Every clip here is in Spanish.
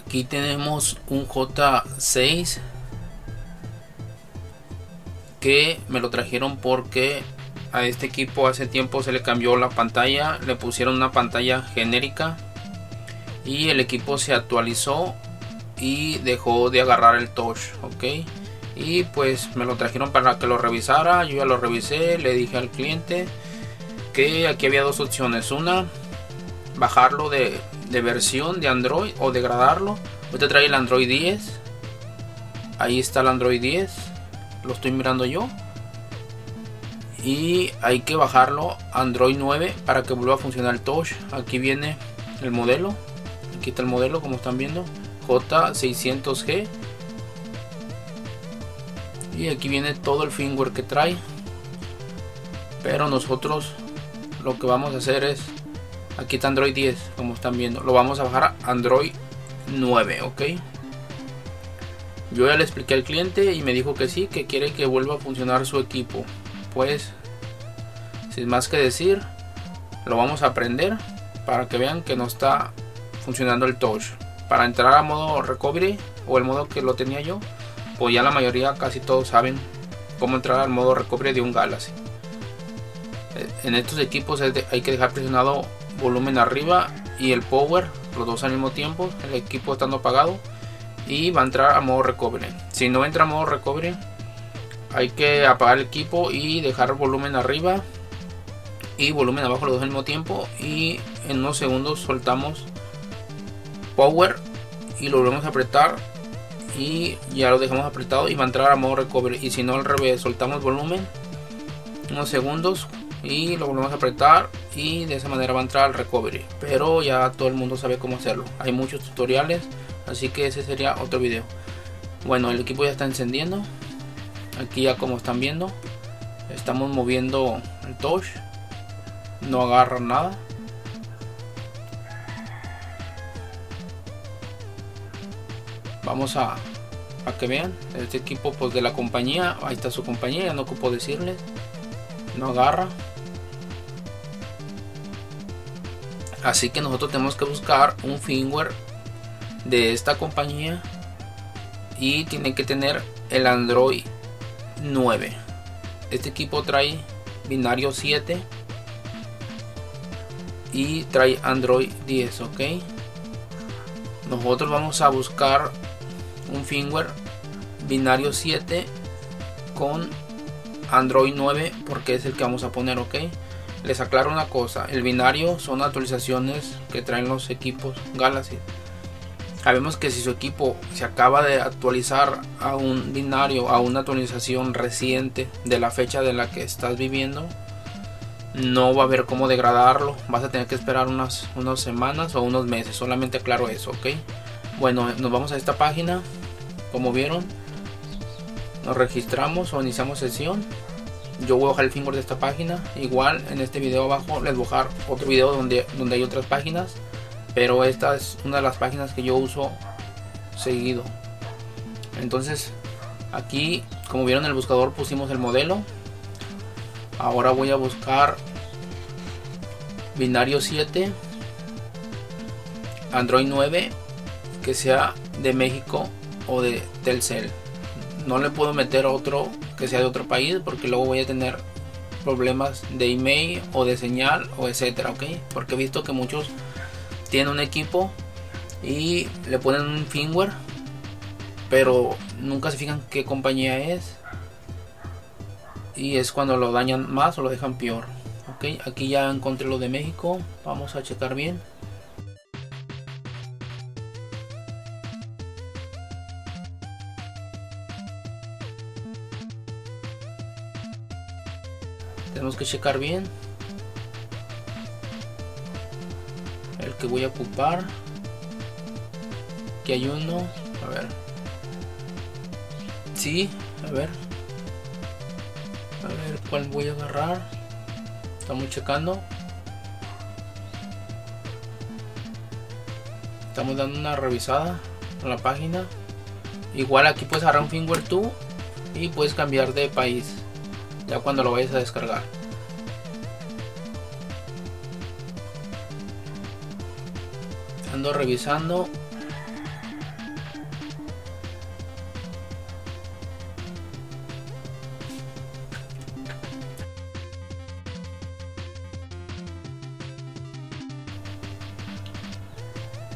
Aquí tenemos un J6 que me lo trajeron porque a este equipo hace tiempo se le cambió la pantalla, le pusieron una pantalla genérica y el equipo se actualizó y dejó de agarrar el touch, ok. Y pues me lo trajeron para que lo revisara. Yo ya lo revisé, le dije al cliente que aquí había dos opciones: una, bajarlo de versión de Android o degradarlo. Ahorita trae el Android 10, ahí está el Android 10, lo estoy mirando yo, y hay que bajarlo a Android 9 para que vuelva a funcionar el touch. Aquí viene el modelo, aquí está el modelo como están viendo, J600G, y aquí viene todo el firmware que trae. Pero nosotros lo que vamos a hacer es, aquí está Android 10 como están viendo, lo vamos a bajar a Android 9, ok. Yo ya le expliqué al cliente y me dijo que sí, que quiere que vuelva a funcionar su equipo. Pues sin más que decir, lo vamos a aprender para que vean que no está funcionando el touch. Para entrar a modo recovery o el modo que lo tenía yo, pues ya la mayoría, casi todos saben cómo entrar al modo recovery de un Galaxy. En estos equipos hay que dejar presionado volumen arriba y el power, los dos al mismo tiempo, el equipo estando apagado, y va a entrar a modo recovery. Si no entra a modo recovery, hay que apagar el equipo y dejar volumen arriba y volumen abajo, los dos al mismo tiempo, y en unos segundos soltamos power y lo volvemos a apretar y ya lo dejamos apretado y va a entrar a modo recovery. Y si no, al revés, soltamos volumen unos segundos y lo volvemos a apretar y de esa manera va a entrar al recovery. Pero ya todo el mundo sabe cómo hacerlo, hay muchos tutoriales, así que ese sería otro video. Bueno, el equipo ya está encendiendo. Aquí ya como están viendo, estamos moviendo el touch, no agarra nada. Vamos a que vean este equipo, pues de la compañía, ahí está su compañía, ya no ocupo decirles, no agarra. Así que nosotros tenemos que buscar un firmware de esta compañía y tiene que tener el Android 9. Este equipo trae binario 7 y trae Android 10, ok. Nosotros vamos a buscar un firmware binario 7 con Android 9 porque es el que vamos a poner, ok. Les aclaro una cosa, el binario son actualizaciones que traen los equipos Galaxy. Sabemos que si su equipo se acaba de actualizar a un binario, a una actualización reciente de la fecha de la que estás viviendo, no va a haber cómo degradarlo, vas a tener que esperar unas semanas o unos meses, solamente aclaro eso, ok. Bueno, nos vamos a esta página, como vieron, nos registramos o iniciamos sesión. Yo voy a bajar el firmware de esta página, igual en este video abajo les voy a dejar otro video donde hay otras páginas, pero esta es una de las páginas que yo uso seguido. Entonces aquí, como vieron, en el buscador pusimos el modelo. Ahora voy a buscar binario 7 Android 9 que sea de México o de Telcel. No le puedo meter otro que sea de otro país porque luego voy a tener problemas de email o de señal o etcétera, ok. Porque he visto que muchos tienen un equipo y le ponen un firmware pero nunca se fijan qué compañía es, y es cuando lo dañan más o lo dejan peor, ok. Aquí ya encontré lo de México, vamos a checar bien. Tenemos que checar bien el que voy a ocupar. Aquí hay uno, a ver. Sí, a ver cuál voy a agarrar. Estamos checando, estamos dando una revisada a la página. Igual aquí puedes agarrar un firmware tú y puedes cambiar de país ya cuando lo vayas a descargar. Ando revisando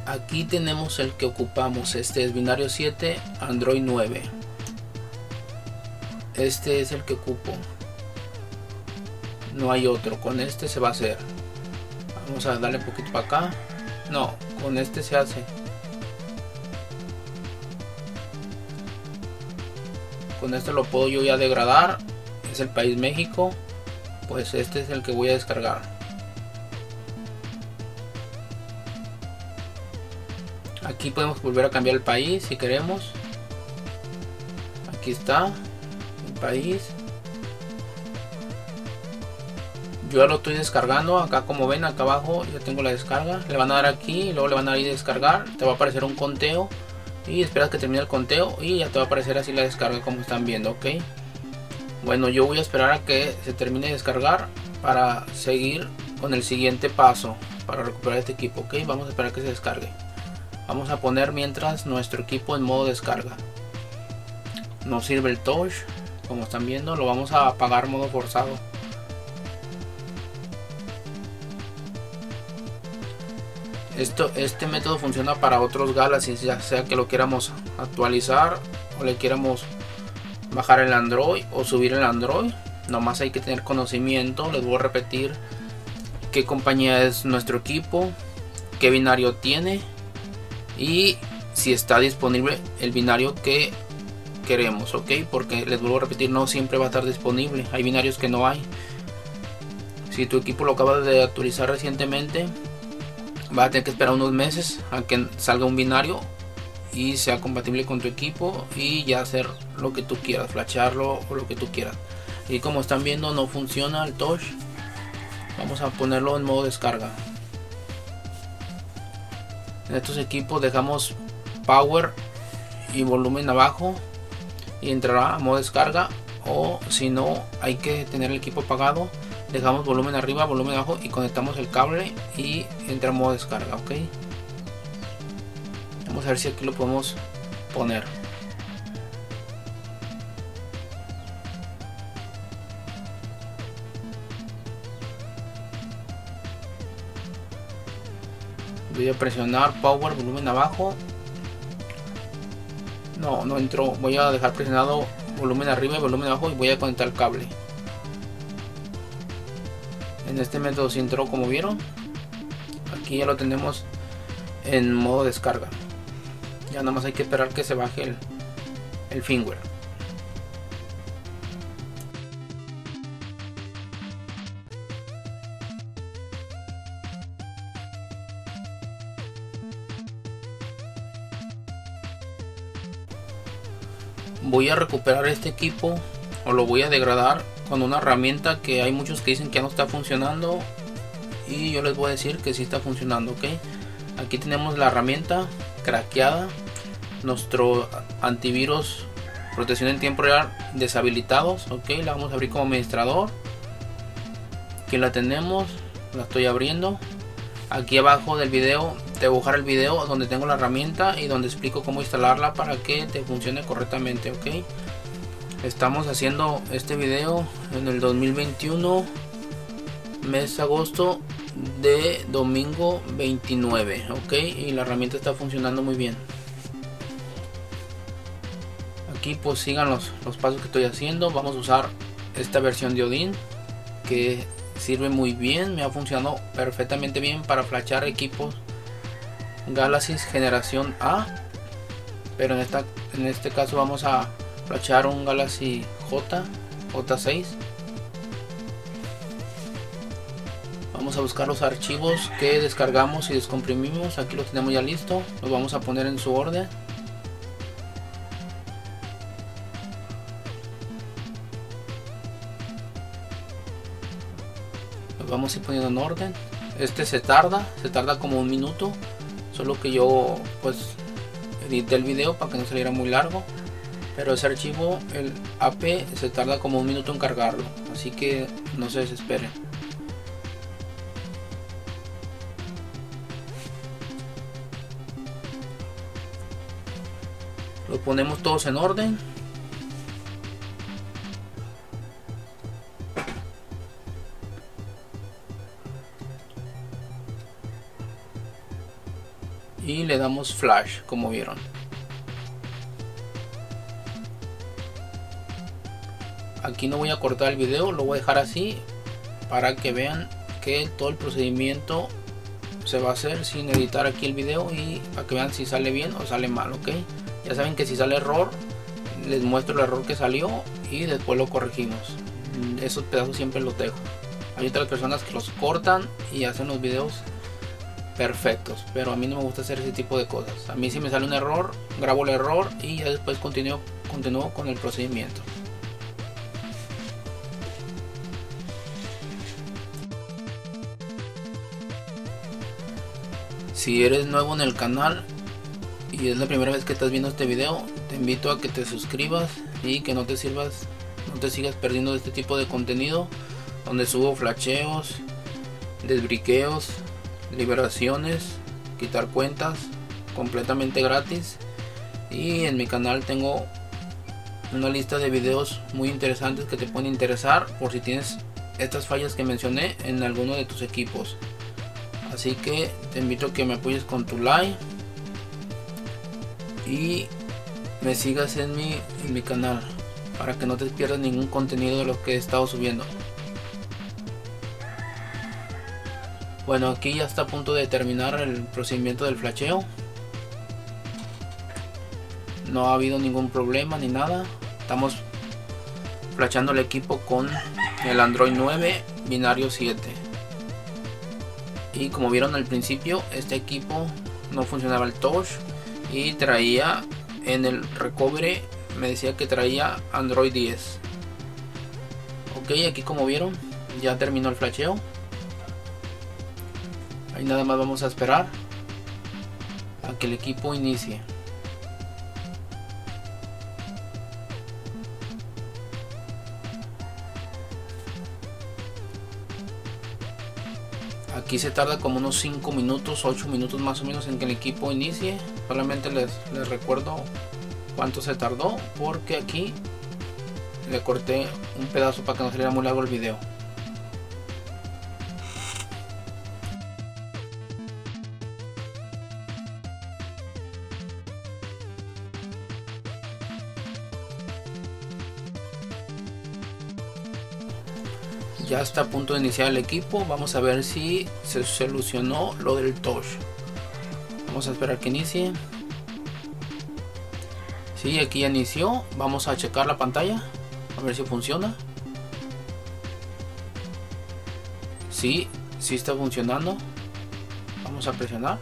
Aquí tenemos el que ocupamos. Este es binario 7, Android 9. Este es el que ocupo. No hay otro. Con este se va a hacer. Vamos a darle un poquito para acá. No, con este se hace. Con este lo puedo yo ya degradar. Es el país México. Pues este es el que voy a descargar. Aquí podemos volver a cambiar el país si queremos. Aquí está el país. Yo ya lo estoy descargando. Acá, como ven, acá abajo ya tengo la descarga. Le van a dar aquí y luego le van a dar ahí descargar. Te va a aparecer un conteo y esperas que termine el conteo y ya te va a aparecer así la descarga, como están viendo. Ok, bueno, yo voy a esperar a que se termine de descargar para seguir con el siguiente paso para recuperar este equipo. Ok, vamos a esperar que se descargue. Vamos a poner mientras nuestro equipo en modo descarga. No sirve el touch, como están viendo. Lo vamos a apagar modo forzado. Este método funciona para otros Galaxy, ya sea que lo queramos actualizar o le queramos bajar el Android o subir el Android. Nomás hay que tener conocimiento. Les voy a repetir qué compañía es nuestro equipo, qué binario tiene y si está disponible el binario que queremos. Ok, porque les vuelvo a repetir, no siempre va a estar disponible. Hay binarios que no hay. Si tu equipo lo acabas de actualizar recientemente, vas a tener que esperar unos meses a que salga un binario y sea compatible con tu equipo y ya hacer lo que tú quieras, flashearlo o lo que tú quieras. Y como están viendo, no funciona el touch. Vamos a ponerlo en modo descarga. En estos equipos dejamos power y volumen abajo y entrará a modo descarga, o si no, hay que tener el equipo apagado. Dejamos volumen arriba, volumen abajo y conectamos el cable y entra en modo descarga. Ok, vamos a ver si aquí lo podemos poner. Voy a presionar power, volumen abajo. No entró. Voy a dejar presionado volumen arriba y volumen abajo y voy a conectar el cable. En este método sí entró, como vieron. Aquí ya lo tenemos en modo descarga. Ya nada más hay que esperar que se baje el firmware. Voy a recuperar este equipo o lo voy a degradar con una herramienta que hay muchos que dicen que ya no está funcionando y yo les voy a decir que sí está funcionando. Ok, aquí tenemos la herramienta craqueada, nuestro antivirus, protección en tiempo real deshabilitados. Ok, la vamos a abrir como administrador. Aquí la tenemos, la estoy abriendo. Aquí abajo del video te voy a dejar el video donde tengo la herramienta y donde explico cómo instalarla para que te funcione correctamente. Ok, estamos haciendo este video en el 2021, mes de agosto, de domingo 29. Ok, y la herramienta está funcionando muy bien. Aquí pues sigan los pasos que estoy haciendo. Vamos a usar esta versión de Odin que sirve muy bien, me ha funcionado perfectamente bien para flashar equipos Galaxy generación A, pero en este caso vamos a flashar un Galaxy J6. Vamos a buscar los archivos que descargamos y descomprimimos. Aquí los tenemos ya listo, los vamos a poner en su orden. Vamos a ir poniendo en orden. Este se tarda como un minuto, solo que yo pues edité el video para que no saliera muy largo, pero ese archivo, el AP, se tarda como un minuto en cargarlo, así que no se desesperen. Lo ponemos todos en orden. y le damos flash, como vieron. Aquí no voy a cortar el video, lo voy a dejar así para que vean que todo el procedimiento se va a hacer sin editar aquí el video, y para que vean si sale bien o sale mal. Ok, ya saben que si sale error les muestro el error que salió y después lo corregimos. Esos pedazos siempre los dejo. Hay otras personas que los cortan y hacen los videos perfectos, pero a mí no me gusta hacer ese tipo de cosas. A mí si me sale un error, grabo el error y ya después continúo con el procedimiento. Si eres nuevo en el canal y es la primera vez que estás viendo este video, te invito a que te suscribas y que no te sigas perdiendo de este tipo de contenido, donde subo flasheos, desbriqueos, liberaciones, quitar cuentas completamente gratis. Y en mi canal tengo una lista de videos muy interesantes que te pueden interesar por si tienes estas fallas que mencioné en alguno de tus equipos. Así que te invito a que me apoyes con tu like y me sigas en mi canal para que no te pierdas ningún contenido de lo que he estado subiendo. Bueno, aquí ya está a punto de terminar el procedimiento del flasheo. No ha habido ningún problema ni nada. Estamos flasheando el equipo con el Android 9 binario 7. Y como vieron al principio, este equipo no funcionaba el touch y traía en el recovery, me decía que traía Android 10. Ok, aquí como vieron ya terminó el flasheo. Ahí nada más vamos a esperar a que el equipo inicie. Aquí se tarda como unos 5 minutos, 8 minutos más o menos en que el equipo inicie. Solamente les recuerdo cuánto se tardó, porque aquí le corté un pedazo para que no saliera muy largo el video. Ya está a punto de iniciar el equipo. Vamos a ver si se solucionó lo del touch. Vamos a esperar que inicie. Sí, aquí ya inició. Vamos a checar la pantalla a ver si funciona. Sí, sí está funcionando. Vamos a presionar.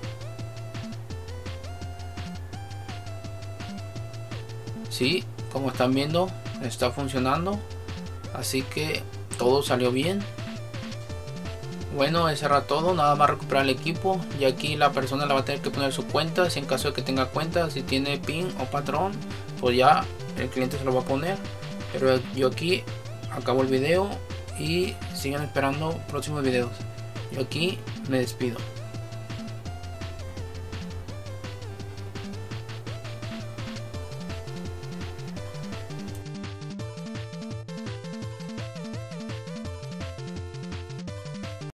Sí, como están viendo, está funcionando. Así que todo salió bien. Bueno, eso era todo. Nada más recuperar el equipo. Y aquí la persona la va a tener que poner su cuenta. Si en caso de que tenga cuenta, si tiene PIN o patrón, pues ya el cliente se lo va a poner. Pero yo aquí acabo el video y sigan esperando próximos videos. Yo aquí me despido.